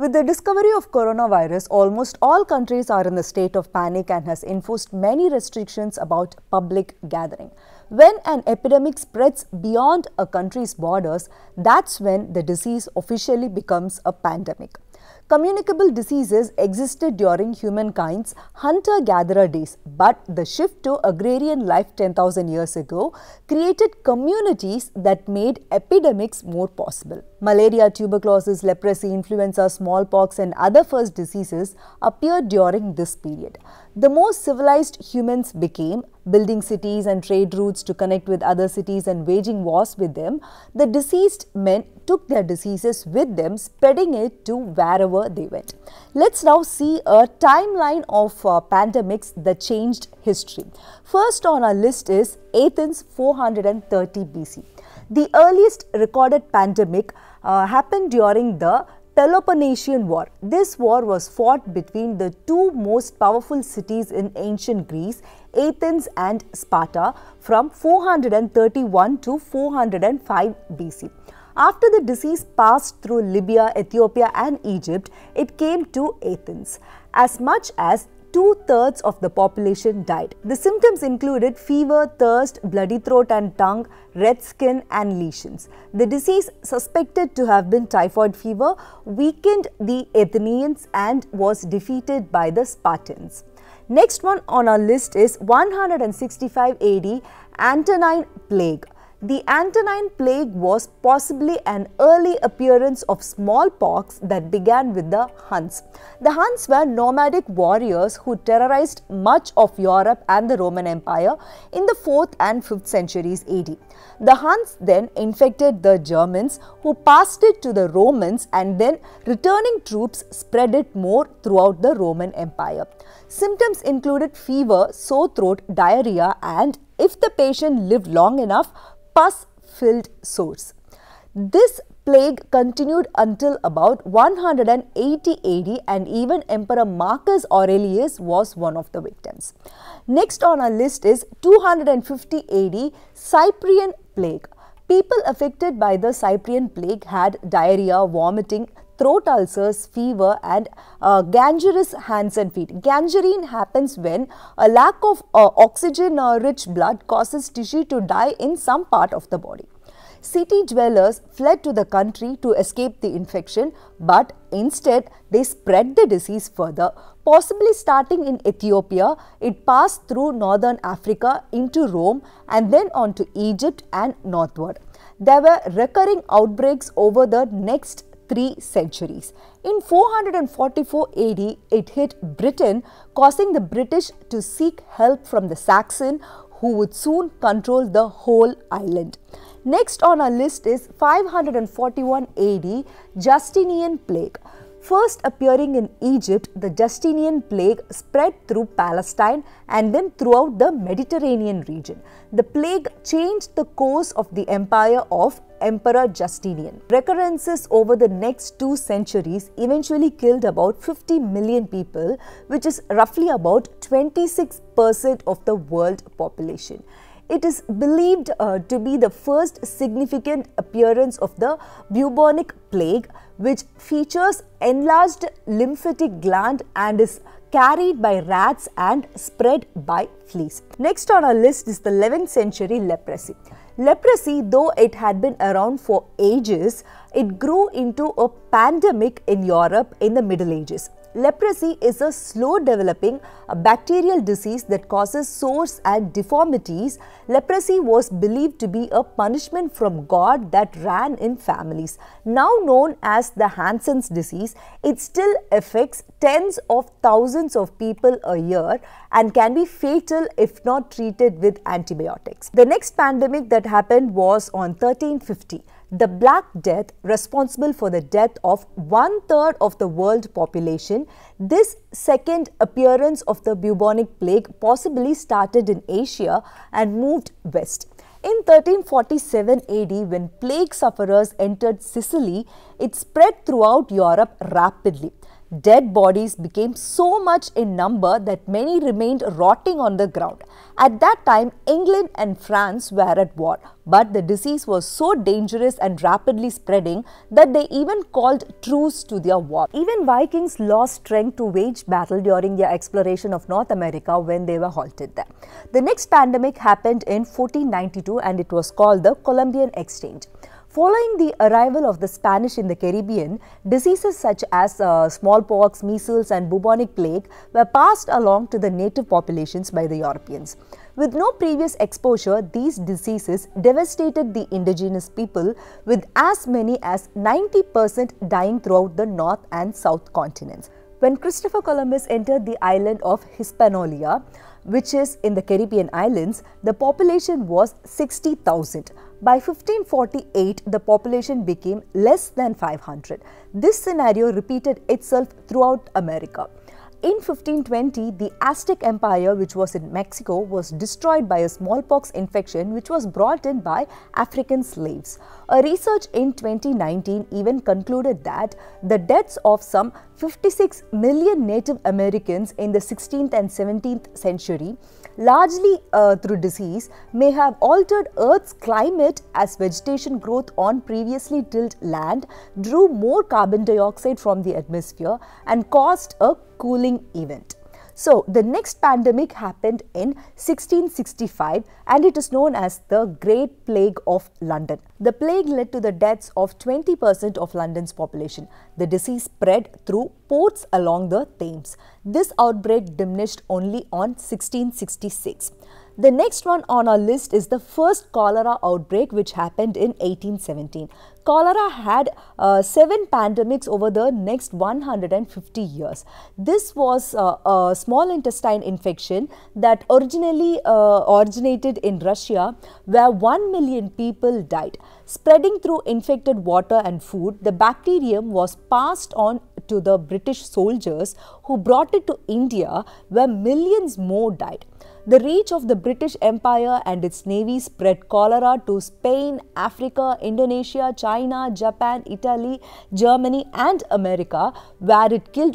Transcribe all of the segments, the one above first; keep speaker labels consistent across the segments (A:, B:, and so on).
A: With the discovery of coronavirus, almost all countries are in a state of panic and has enforced many restrictions about public gathering. When an epidemic spreads beyond a country's borders, that's when the disease officially becomes a pandemic. Communicable diseases existed during humankind's hunter-gatherer days, but the shift to agrarian life 10,000 years ago created communities that made epidemics more possible. Malaria, tuberculosis, leprosy, influenza, smallpox and other first diseases appeared during this period. The more civilized humans became, building cities and trade routes to connect with other cities and waging wars with them, the deceased men took their diseases with them, spreading it to wherever they went. Let's now see a timeline of pandemics that changed history. First on our list is Athens 430 BC. The earliest recorded pandemic happened during the Peloponnesian War. This war was fought between the two most powerful cities in ancient Greece, Athens and Sparta, from 431 to 405 BC. After the disease passed through Libya, Ethiopia and Egypt, it came to Athens. As much as 2/3 of the population died. The symptoms included fever, thirst, bloody throat and tongue, red skin and lesions. The disease, suspected to have been typhoid fever, weakened the Athenians and was defeated by the Spartans. Next one on our list is 165 AD Antonine Plague. The Antonine Plague was possibly an early appearance of smallpox that began with the Huns. The Huns were nomadic warriors who terrorized much of Europe and the Roman Empire in the 4th and 5th centuries AD. The Huns then infected the Germans, who passed it to the Romans, and then returning troops spread it more throughout the Roman Empire. Symptoms included fever, sore throat, diarrhea and, if the patient lived long enough, pus-filled sores. This plague continued until about 180 AD and even Emperor Marcus Aurelius was one of the victims. Next on our list is 250 AD Cyprian Plague. People affected by the Cyprian Plague had diarrhea, vomiting, throat ulcers, fever and gangrenous hands and feet. Gangrene happens when a lack of oxygen-rich blood causes tissue to die in some part of the body. City dwellers fled to the country to escape the infection, but instead they spread the disease further. Possibly starting in Ethiopia, it passed through northern Africa into Rome and then on to Egypt and northward. There were recurring outbreaks over the next 3 centuries. In 444 AD, it hit Britain, causing the British to seek help from the Saxon, who would soon control the whole island. Next on our list is 541 AD Justinian Plague. First appearing in Egypt, the Justinian Plague spread through Palestine and then throughout the Mediterranean region. The plague changed the course of the empire of Emperor Justinian. Recurrences over the next 2 centuries eventually killed about 50 million people, which is roughly about 26% of the world population. It is believed to be the first significant appearance of the bubonic plague, which features enlarged lymphatic gland and is carried by rats and spread by fleas. Next on our list is the 11th century leprosy. Leprosy, though it had been around for ages, it grew into a pandemic in Europe in the Middle Ages. Leprosy is a slow-developing bacterial disease that causes sores and deformities. Leprosy was believed to be a punishment from God that ran in families. Now known as the Hansen's disease, it still affects tens of thousands of people a year and can be fatal if not treated with antibiotics. The next pandemic that happened was on 1350. The Black Death, responsible for the death of 1/3 of the world population. This second appearance of the bubonic plague possibly started in Asia and moved west. In 1347 AD, when plague sufferers entered Sicily, it spread throughout Europe rapidly. Dead bodies became so much in number that many remained rotting on the ground. At that time, England and France were at war, but the disease was so dangerous and rapidly spreading that they even called truce to their war. Even Vikings lost strength to wage battle during their exploration of North America when they were halted there. The next pandemic happened in 1492 and it was called the Columbian Exchange. Following the arrival of the Spanish in the Caribbean, diseases such as smallpox, measles and bubonic plague were passed along to the native populations by the Europeans. With no previous exposure, these diseases devastated the indigenous people, with as many as 90% dying throughout the North and South continents. When Christopher Columbus entered the island of Hispaniola, which is in the Caribbean islands, the population was 60,000. By 1548, the population became less than 500. This scenario repeated itself throughout America. In 1520, the Aztec Empire, which was in Mexico, was destroyed by a smallpox infection which was brought in by African slaves. A research in 2019 even concluded that the deaths of some 56 million Native Americans in the 16th and 17th century, largely through disease, may have altered Earth's climate as vegetation growth on previously tilled land drew more carbon dioxide from the atmosphere and caused a cooling event. So, the next pandemic happened in 1665 and it is known as the Great Plague of London. The plague led to the deaths of 20% of London's population. The disease spread through ports along the Thames. This outbreak diminished only on 1666. The next one on our list is the first cholera outbreak, which happened in 1817. Cholera had 7 pandemics over the next 150 years. This was a small intestine infection that originally originated in Russia, where 1 million people died. Spreading through infected water and food, the bacterium was passed on to the British soldiers who brought it to India, where millions more died. The reach of the British Empire and its navy spread cholera to Spain, Africa, Indonesia, China, Japan, Italy, Germany and America, where it killed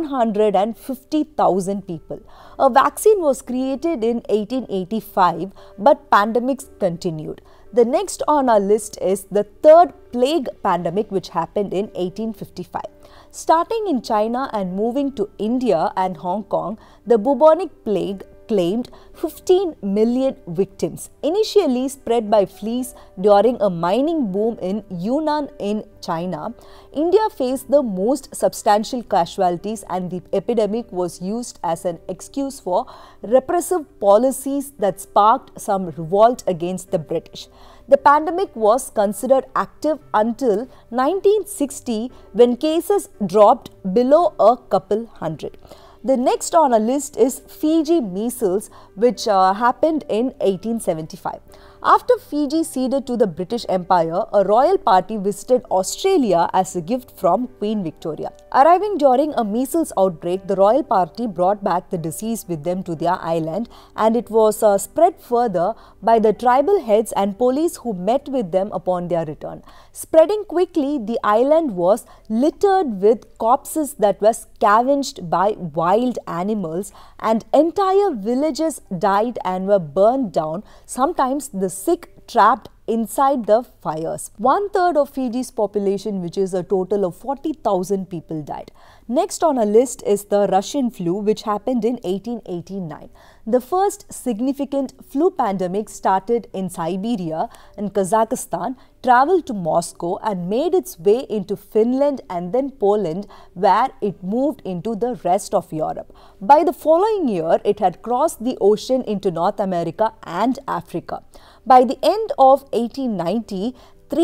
A: 150,000 people. A vaccine was created in 1885, but pandemics continued. The next on our list is the third plague pandemic, which happened in 1855. Starting in China and moving to India and Hong Kong, the bubonic plague claimed 15 million victims. Initially spread by fleas during a mining boom in Yunnan in China, India faced the most substantial casualties, and the epidemic was used as an excuse for repressive policies that sparked some revolt against the British. The pandemic was considered active until 1960, when cases dropped below a couple hundred. The next on our list is Fiji measles, which happened in 1875. After Fiji ceded to the British Empire, a royal party visited Australia as a gift from Queen Victoria. Arriving during a measles outbreak, the royal party brought back the disease with them to their island, and it was spread further by the tribal heads and police who met with them upon their return. Spreading quickly, the island was littered with corpses that were scavenged by wild animals, and entire villages died and were burned down, sometimes the sick trapped inside the fires. 1/3 of Fiji's population, which is a total of 40,000 people, died. Next on our list is the Russian flu, which happened in 1889. The first significant flu pandemic started in Siberia and Kazakhstan, traveled to Moscow and made its way into Finland and then Poland, where it moved into the rest of Europe. By the following year, it had crossed the ocean into North America and Africa. By the end of 1890,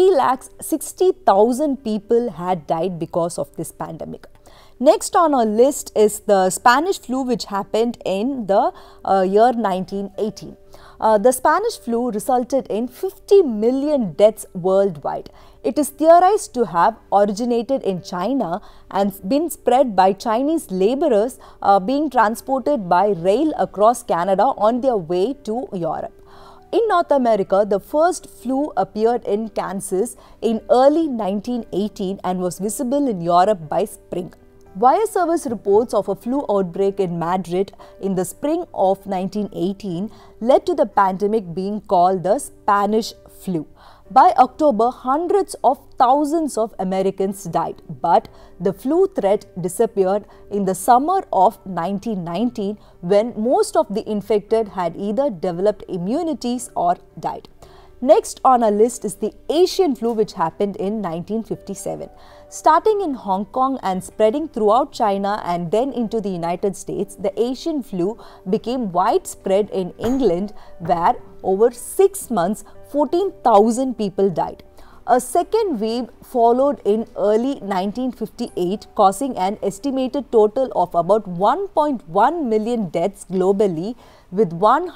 A: 360,000 people had died because of this pandemic. Next on our list is the Spanish flu, which happened in the year 1918. The Spanish flu resulted in 50 million deaths worldwide. It is theorized to have originated in China and been spread by Chinese laborers being transported by rail across Canada on their way to Europe. In North America, the first flu appeared in Kansas in early 1918 and was visible in Europe by spring. Wire service reports of a flu outbreak in Madrid in the spring of 1918 led to the pandemic being called the Spanish flu. By October, hundreds of thousands of Americans died, but the flu threat disappeared in the summer of 1919 when most of the infected had either developed immunities or died. Next on our list is the Asian flu, which happened in 1957. Starting in Hong Kong and spreading throughout China and then into the United States, the Asian flu became widespread in England, where over 6 months, 14,000 people died. A second wave followed in early 1958, causing an estimated total of about 1.1 million deaths globally, with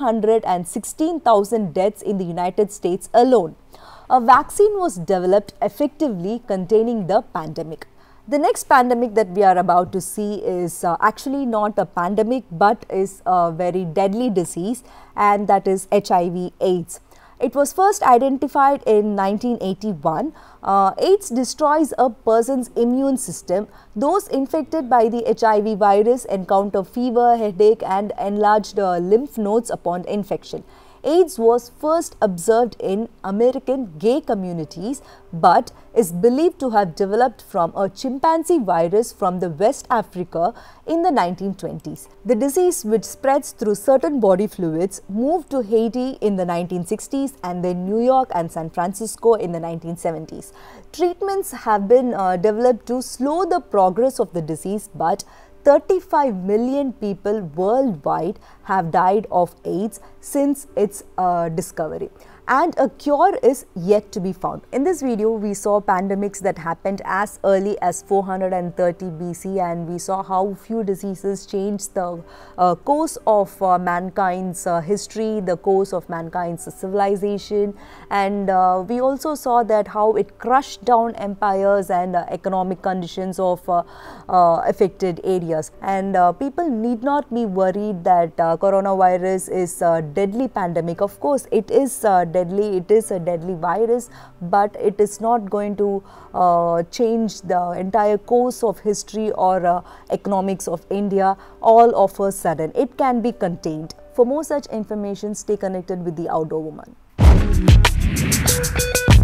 A: 116,000 deaths in the United States alone. A vaccine was developed effectively containing the pandemic. The next pandemic that we are about to see is actually not a pandemic but is a very deadly disease, and that is HIV/AIDS. It was first identified in 1981. AIDS destroys a person's immune system. Those infected by the HIV virus encounter fever, headache, and enlarged lymph nodes upon infection. AIDS was first observed in American gay communities but is believed to have developed from a chimpanzee virus from the West Africa in the 1920s. The disease, which spreads through certain body fluids, moved to Haiti in the 1960s and then New York and San Francisco in the 1970s. Treatments have been developed to slow the progress of the disease, but 35 million people worldwide have died of AIDS since its discovery, and a cure is yet to be found. In this video, we saw pandemics that happened as early as 430 BC, and we saw how few diseases changed the course of mankind's history, the course of mankind's civilization, and we also saw that how it crushed down empires and economic conditions of affected areas. And people need not be worried that coronavirus is a deadly pandemic. Of course, it is deadly, it is a deadly virus, but it is not going to change the entire course of history or economics of India all of a sudden. It can be contained. For more such information, stay connected with the Outdoor Woman.